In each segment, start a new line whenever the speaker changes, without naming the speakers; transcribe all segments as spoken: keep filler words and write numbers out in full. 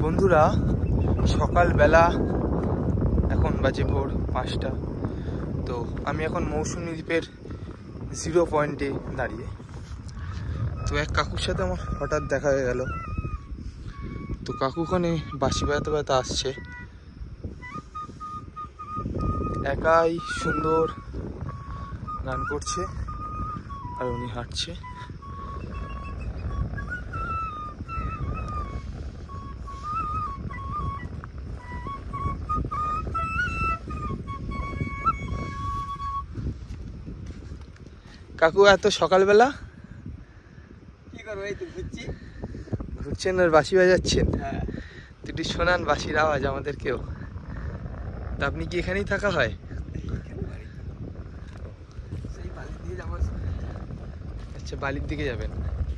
বন্ধুরা, সকালবেলা এখন বাজে ভোর পাঁচটা। তো আমি এখন মৌসুমী দ্বীপের জিরো পয়েন্টে দাঁড়িয়ে। তো এক কাকুর সাথে আমার হঠাৎ দেখা হয়ে গেল। তো কাকু ওখানে বাঁশি বাজাতে বাজাতে আসছে, একাই সুন্দর গান করছে আর উনি হাঁটছে। কাকু এত সকালবেলা
কি করবো? এই তো ঘুরছি।
ঘুরছেন আর বাঁশি বাজাচ্ছেন?
হ্যাঁ।
তো একটু শোনান বাঁশির আওয়াজ আমাদেরকেও। তা আপনি কি এখানেই থাকা হয়?
সেই বালির দিকে যাবো।
আচ্ছা, বালির দিকে যাবেন।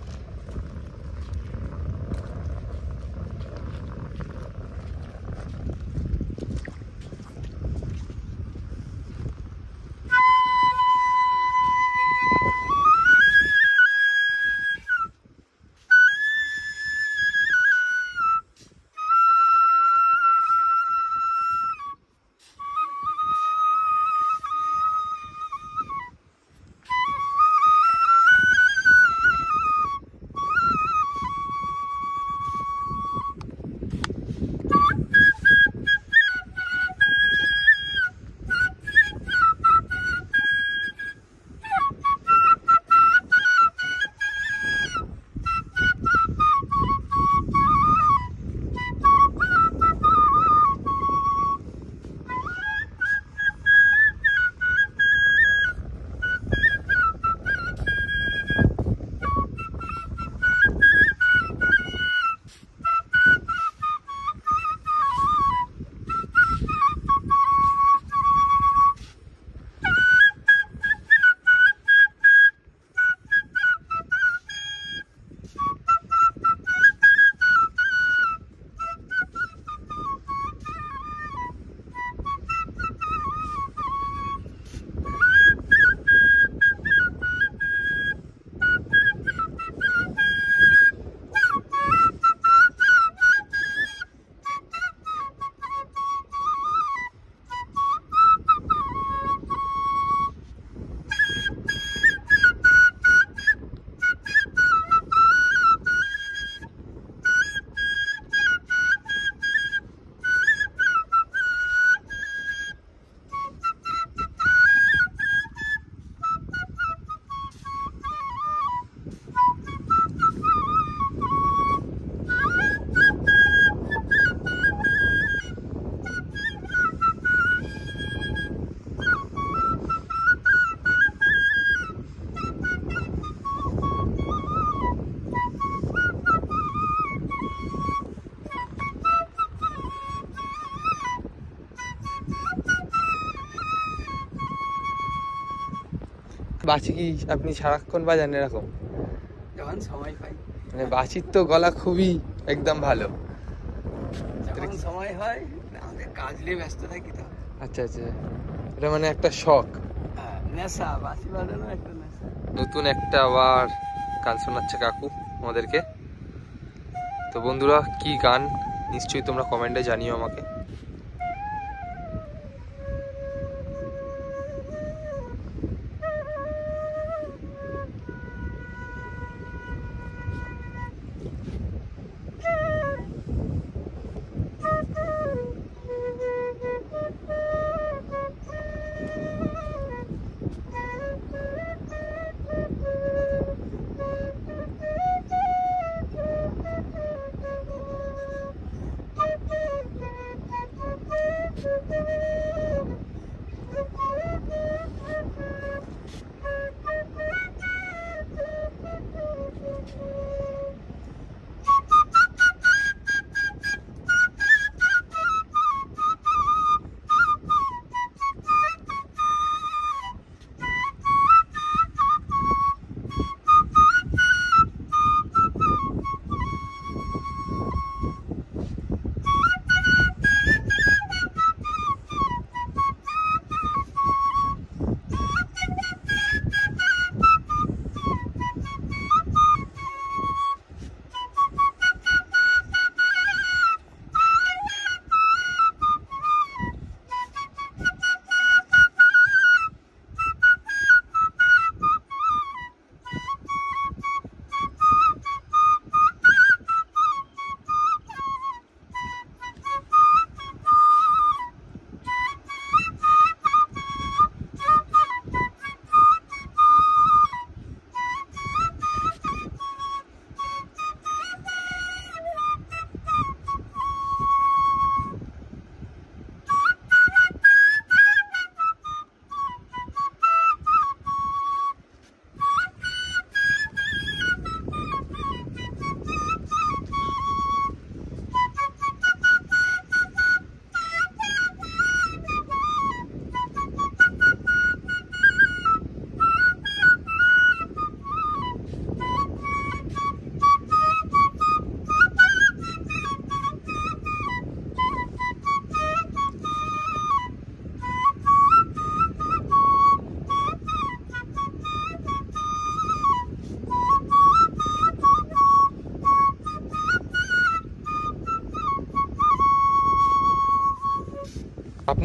বাঁশি কি আপনি সারাক্ষণ বাজান এরকম?
যখন সময় পাই।
মানে বাঁশির তো গলা খুবই একদম ভালো।
যখন সময় হয়, আমাদের কাজ নিয়ে ব্যস্ত থাকি তো।
আচ্ছা আচ্ছা, এটা মানে একটা শখ।
হ্যাঁ, নেশা, বাঁশি বাজানো একটা নেশা।
নতুন একটা আবার গান শোনাচ্ছে কাকু আমাদেরকে। তো বন্ধুরা, কি গান নিশ্চয়ই তোমরা কমেন্টে জানিও আমাকে।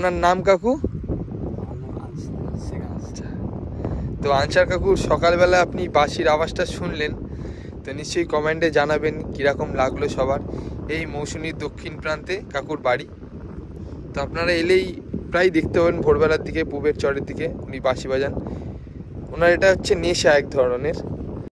আপনার নাম কাকু?
আমার নাম আনসার শেখ আনসার।
তো আনসার কাকুর সকালবেলা আপনি বাঁশির আওয়াজটা শুনলেন, তো নিশ্চয়ই কমেন্টে জানাবেন কীরকম লাগলো সবার। এই মৌসুমীর দক্ষিণ প্রান্তে কাকুর বাড়ি। তো আপনারা এলেই প্রায় দেখতে পাবেন ভোরবেলার দিকে পুবের চরের দিকে উনি বাঁশি বাজান। ওনার এটা হচ্ছে নেশা এক ধরনের।